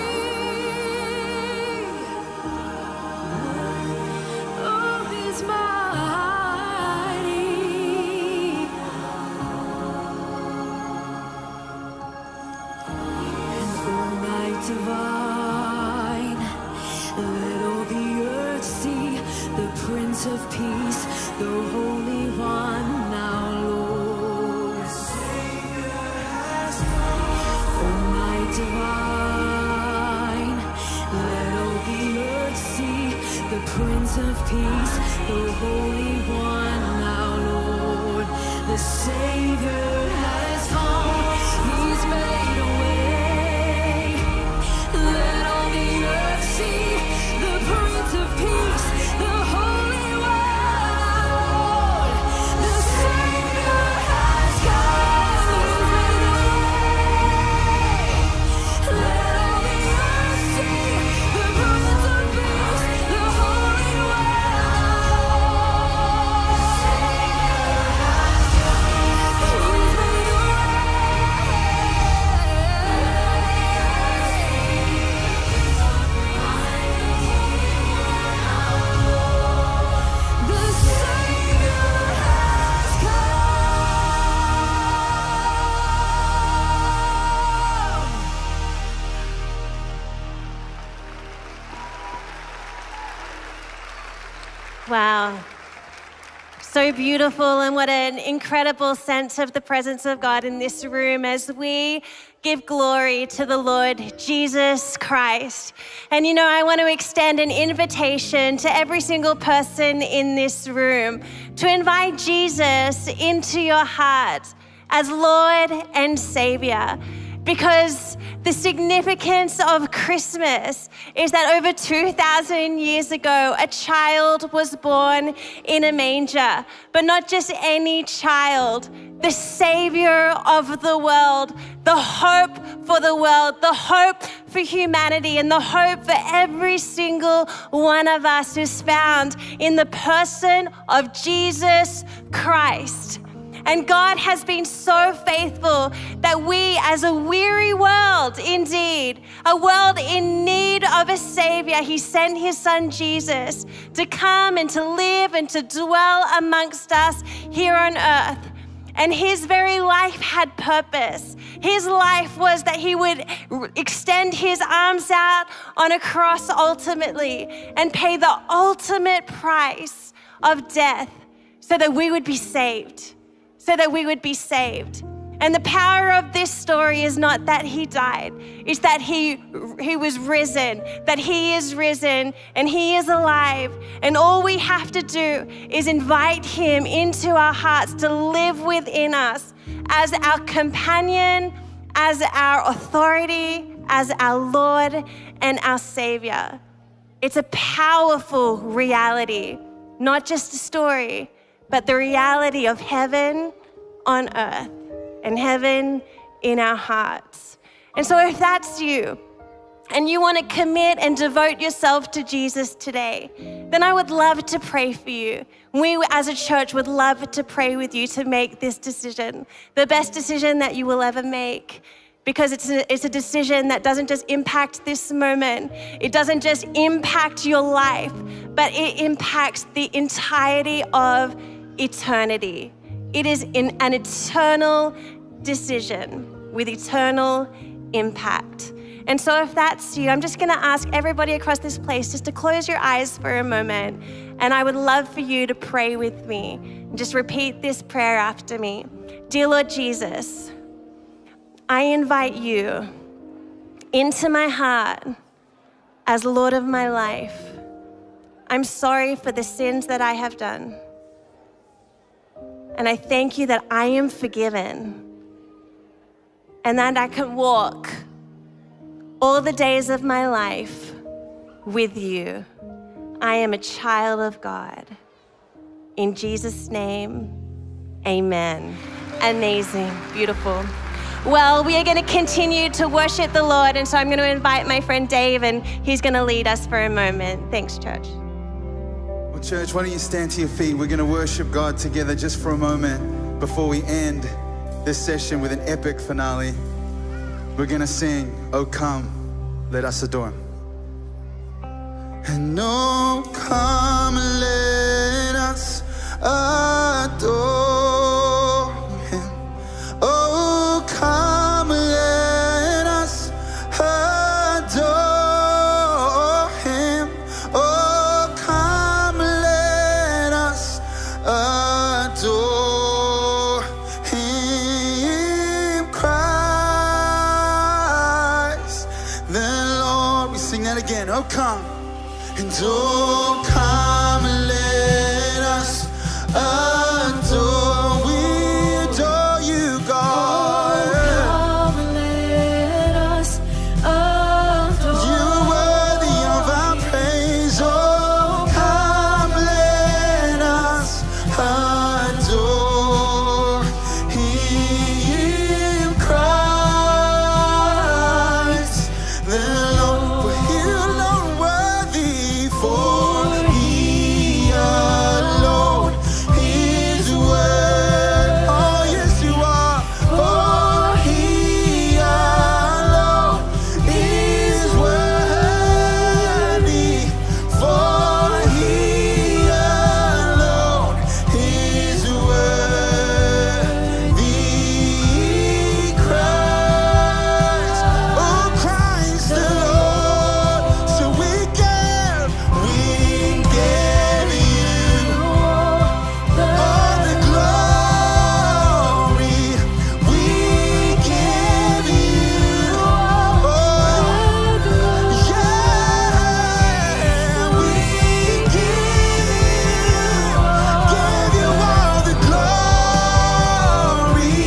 Oh, He's mighty. Divine, let all the earth see the Prince of Peace, the Holy One, now Lord. Savior has come. Oh, my divine, let all the earth see the Prince of Peace, the Holy One, now Lord. The Savior has come. He's made a way. Let all the earth see the Prince of Peace, the Holy One. The Savior has come. Let all the earth see the Prince of Peace, the Holy One. He's made a Wow. So beautiful, and what an incredible sense of the presence of God in this room as we give glory to the Lord Jesus Christ. And you know, I want to extend an invitation to every single person in this room to invite Jesus into your heart as Lord and Savior. Because the significance of Christmas is that over 2,000 years ago, a child was born in a manger, but not just any child, the Savior of the world, the hope for the world, the hope for humanity, and the hope for every single one of us who's found in the person of Jesus Christ. And God has been so faithful that we, as a weary world, indeed, a world in need of a Savior, He sent His Son Jesus to come and to live and to dwell amongst us here on earth. And His very life had purpose. His life was that He would extend His arms out on a cross ultimately and pay the ultimate price of death so that we would be saved. So that we would be saved. And the power of this story is not that He died, it's that He was risen, that He is risen and He is alive. And all we have to do is invite Him into our hearts to live within us as our companion, as our authority, as our Lord and our Savior. It's a powerful reality, not just a story, but the reality of heaven on earth and heaven in our hearts. And so if that's you and you want to commit and devote yourself to Jesus today, then I would love to pray for you. We as a church would love to pray with you to make this decision, the best decision that you will ever make, because it's a decision that doesn't just impact this moment. It doesn't just impact your life, but it impacts the entirety of eternity. It is an eternal decision with eternal impact. And so if that's you, I'm just gonna ask everybody across this place just to close your eyes for a moment. And I would love for you to pray with me. Just repeat this prayer after me. Dear Lord Jesus, I invite you into my heart as Lord of my life. I'm sorry for the sins that I have done. And I thank you that I am forgiven and that I can walk all the days of my life with you. I am a child of God. In Jesus' name, amen. Amazing, beautiful. Well, we are going to continue to worship the Lord, and so I'm going to invite my friend Dave, and he's going to lead us for a moment. Thanks, church. Well, church, why don't you stand to your feet? We're going to worship God together just for a moment before we end this session with an epic finale. We're going to sing, "Oh Come, Let Us Adore Him." And oh, come, let us adore Him. Oh, come, let us adore Him. Oh, come, let us adore Him. Christ the Lord. We sing that again. Oh, come. And oh, come, let us adore. We adore you, God. Oh, come, let us adore. You're worthy of our praise. Oh, come, let us adore Him. Christ the Lord. For He alone worthy, for He alone is worthy. Oh, yes, you are. For He alone is worthy. For He alone is worthy. Christ, oh Christ the Lord. So we give you all the glory. We give you all, yeah, we give you all the glory.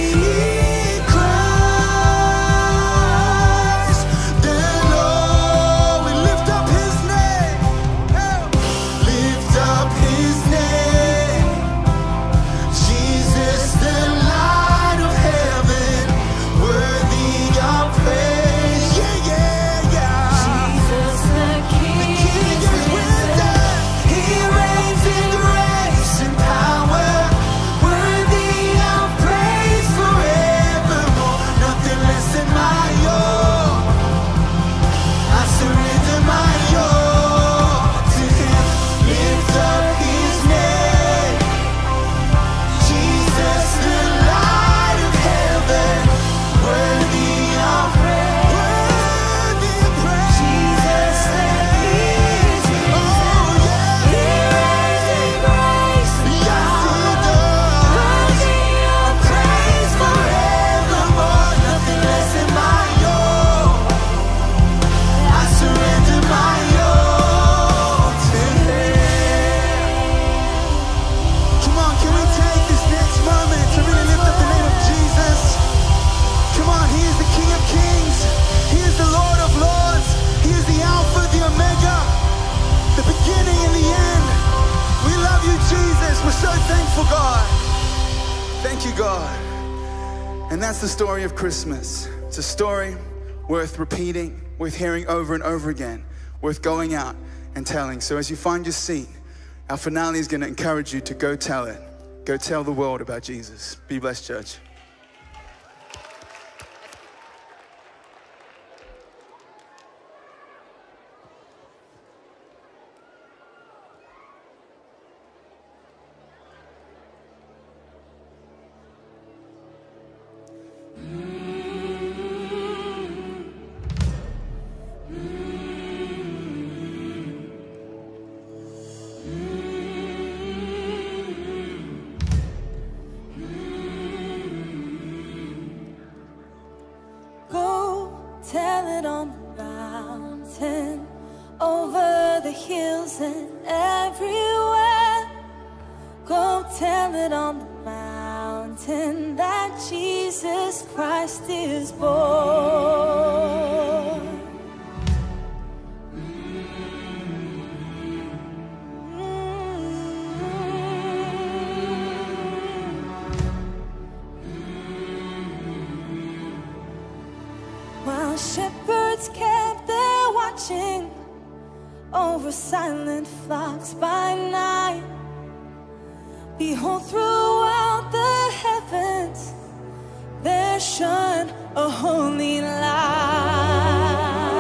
Christ the Lord, we lift up His name. Lift up His name. Jesus, the light of heaven, worthy of praise. Yeah, yeah, yeah. Jesus, the King is with us. He reigns in grace and power, worthy of praise forevermore. Nothing less than my all. I surrender my all to Him. Lift up His name. Jesus, the light of heaven, worthy of praise. Worthy of praise. Jesus, the King is with us. He reigns in grace and power, worthy of praise Forevermore, nothing less than my all. I surrender my all to Him. Come on, can we take this next moment to really lift up the name of Jesus? Come on, He is the King of Kings. He is the Lord of Lords. He is the Alpha, the Omega, the beginning and the end. We love you, Jesus. We're so thankful, God. Thank you, God. And that's the story of Christmas. It's a story worth repeating, worth hearing over and over again, worth going out and telling. So as you find your seat, our finale is going to encourage you to go tell it. Go tell the world about Jesus. Be blessed, church. Tell it on the mountain, over the hills and everywhere. Go tell it on the mountain that Jesus Christ is born. While shepherds kept there watching over silent flocks by night, behold, throughout the heavens there shone a holy light.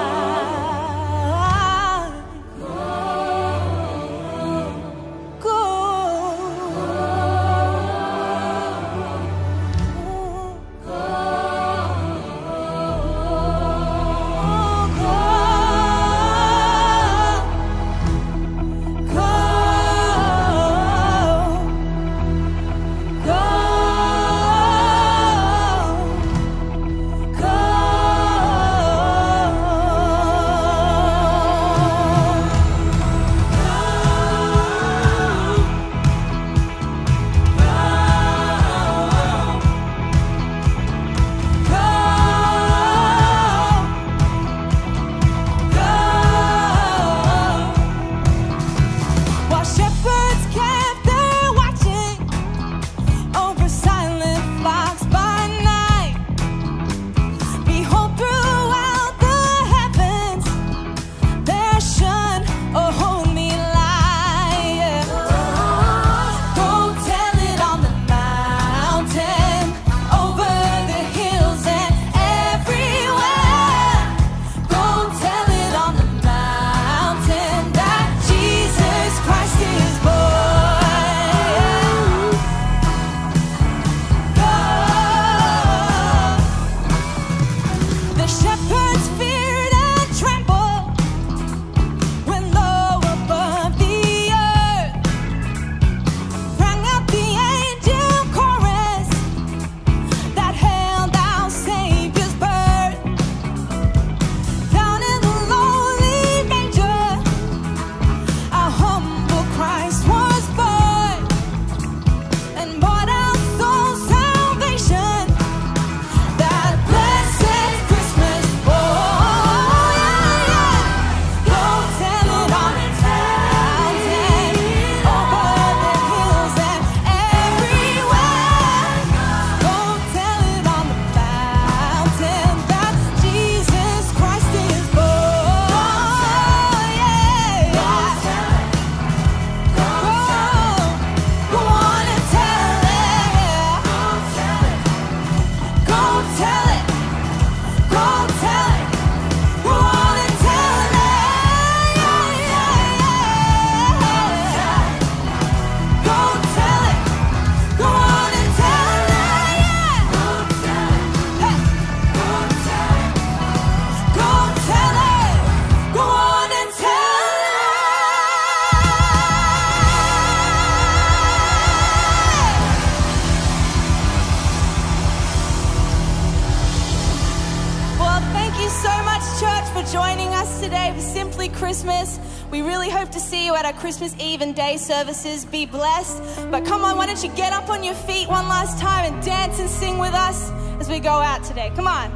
Christmas. We really hope to see you at our Christmas Eve and Day services. Be blessed. But come on, why don't you get up on your feet one last time and dance and sing with us as we go out today. Come on.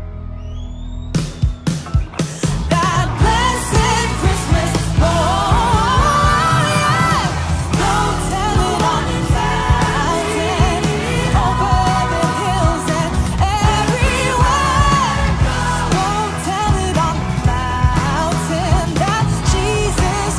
That blessed Christmas morn. Jesus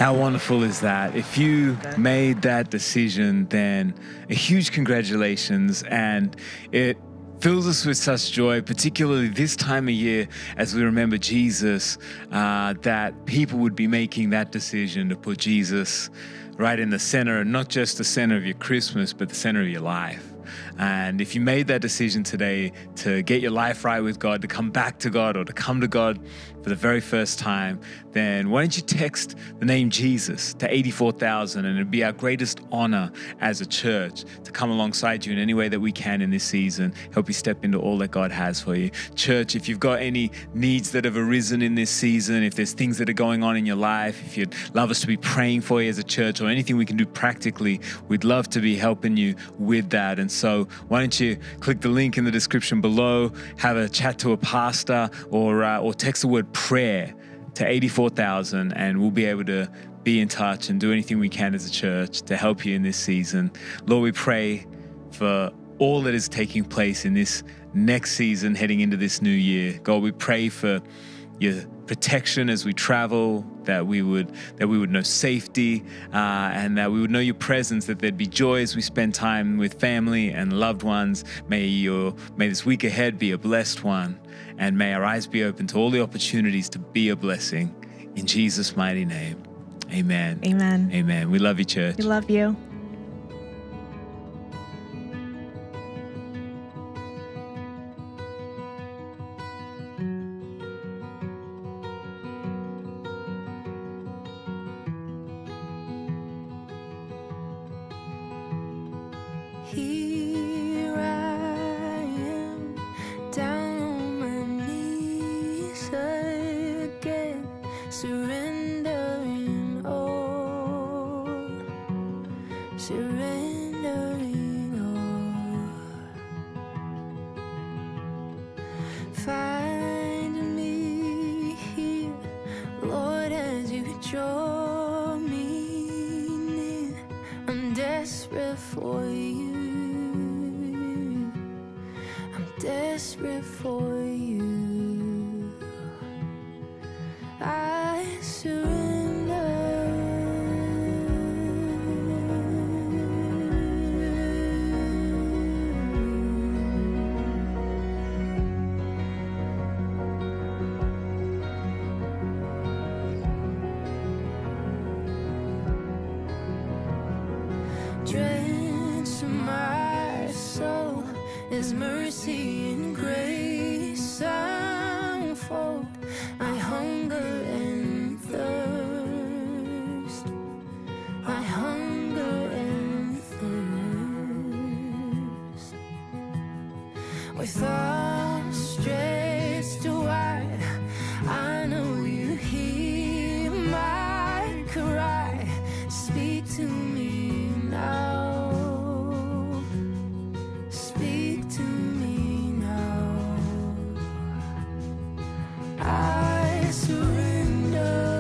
How wonderful is that? If you made that decision, then a huge congratulations, and it fills us with such joy, particularly this time of year as we remember Jesus, that people would be making that decision to put Jesus right in the center, and not just the center of your Christmas, but the center of your life. And if you made that decision today to get your life right with God, to come back to God, or to come to God for the very first time, then why don't you text the name Jesus to 84,000, and it'd be our greatest honor as a church to come alongside you in any way that we can in this season, help you step into all that God has for you. Church, if you've got any needs that have arisen in this season, if there's things that are going on in your life, if you'd love us to be praying for you as a church, or anything we can do practically, we'd love to be helping you with that. And so why don't you click the link in the description below, have a chat to a pastor, or text the word prayer to 84,000, and we'll be able to be in touch and do anything we can as a church to help you in this season. Lord, we pray for all that is taking place in this next season heading into this new year. God, we pray for your protection as we travel, that we would know safety, and that we would know your presence, that there'd be joy as we spend time with family and loved ones. May this week ahead be a blessed one, and may our eyes be open to all the opportunities to be a blessing. In Jesus' mighty name, amen. Amen. Amen. We love you, church. We love you. Here I am, down on my knees again, surrendering all, surrendering all. Find me here, Lord, as you draw me near. I'm desperate for you. Desperate for you, I surrender. Drench my soul, His mercy and grace unfold. I hunger and thirst. I hunger and thirst. With arms stretched wide, I know you hear my cry. Speak to me now. I surrender.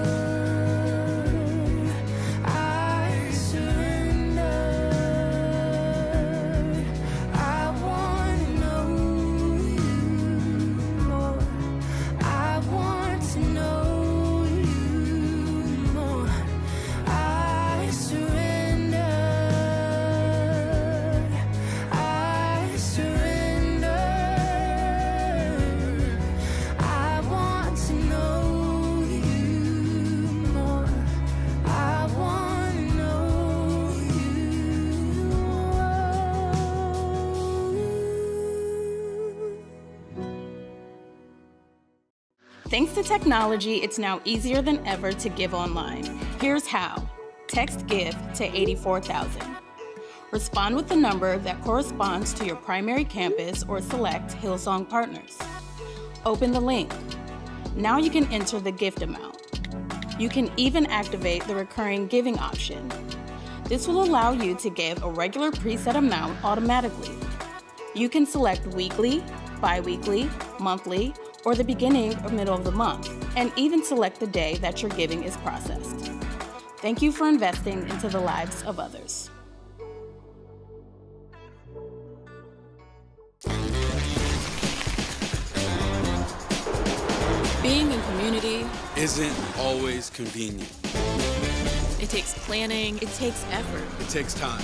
I surrender. I want to know you more. I want to know you more. I surrender. I surrender. I want to know you more. I want to know Thanks to technology, it's now easier than ever to give online. Here's how. Text GIVE to 84,000. Respond with the number that corresponds to your primary campus or select Hillsong partners. Open the link. Now you can enter the gift amount. You can even activate the recurring giving option. This will allow you to give a regular preset amount automatically. You can select weekly, bi-weekly, monthly, or the beginning or middle of the month, and even select the day that your giving is processed. Thank you for investing into the lives of others. Being in community isn't always convenient. It takes planning. It takes effort. It takes time.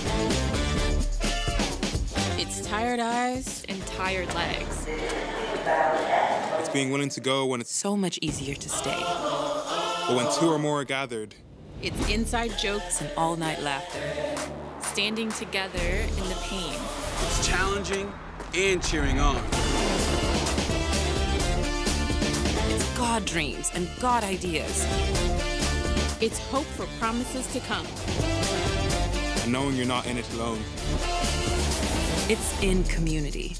It's tired eyes and tired legs. It's being willing to go when it's so much easier to stay. But when two or more are gathered, it's inside jokes and all-night laughter. Standing together in the pain. It's challenging and cheering on. It's God dreams and God ideas. It's hope for promises to come. And knowing you're not in it alone. It's in community.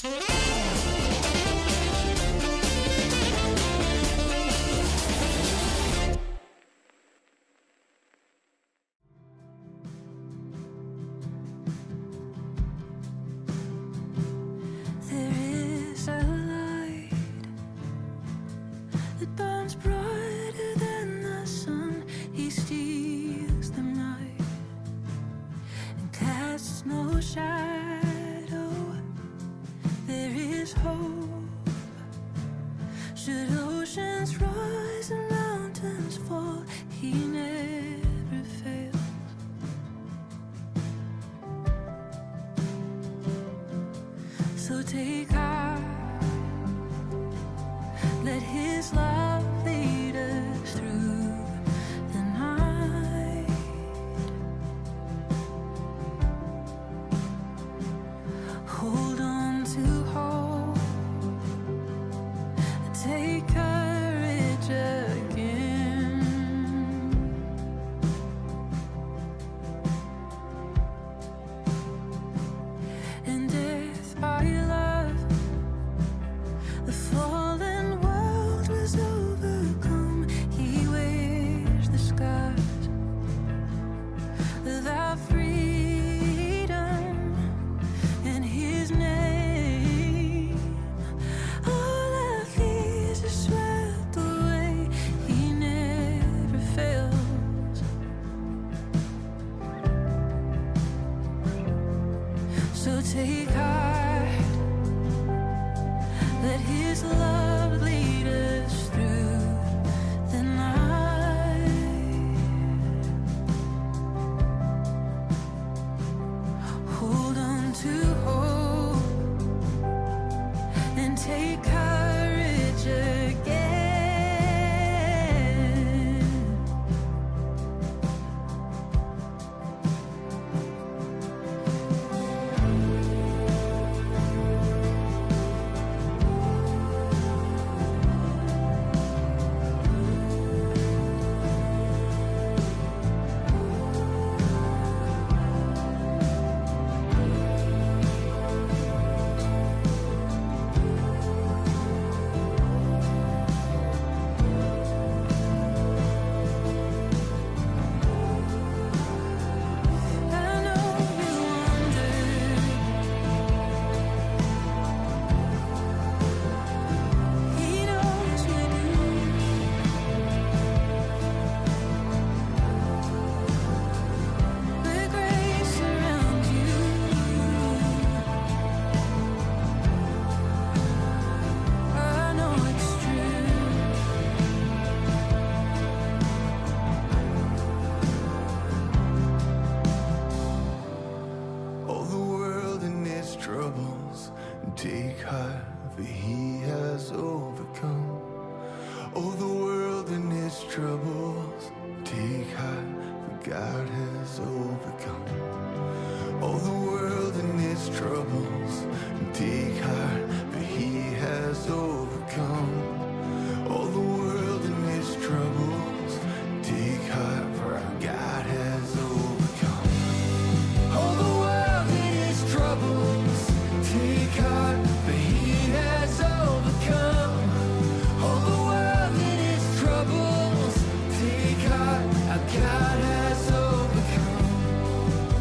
So take heart, let his love lead us through the night. Hold on to hope, take courage again. And death by love, the fallen world was overcome. He wears the scars of our freedom and his name. All our fears are swept away. He never fails. So take heart, let his love lead us through the night. Hold on to hope and take courage again. All the world and its troubles, take heart, for he has overcome. All the world and its troubles, take heart, for God has overcome. All the world and its troubles, take heart, for he has overcome. All the world and its troubles, take heart, for our God has overcome. All the world and its troubles, take heart, for he has overcome. All the world and its troubles, take heart, our God has overcome.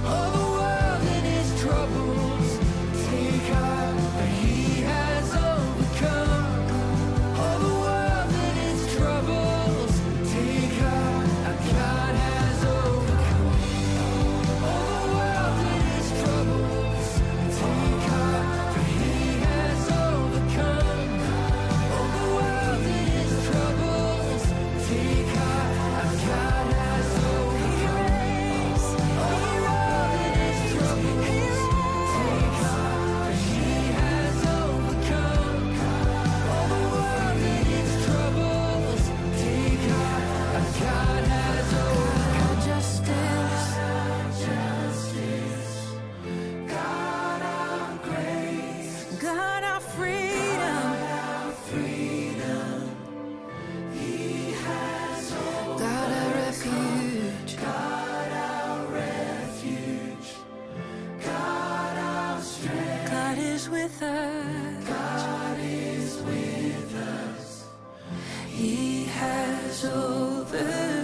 touch. God is with us. He has overcome.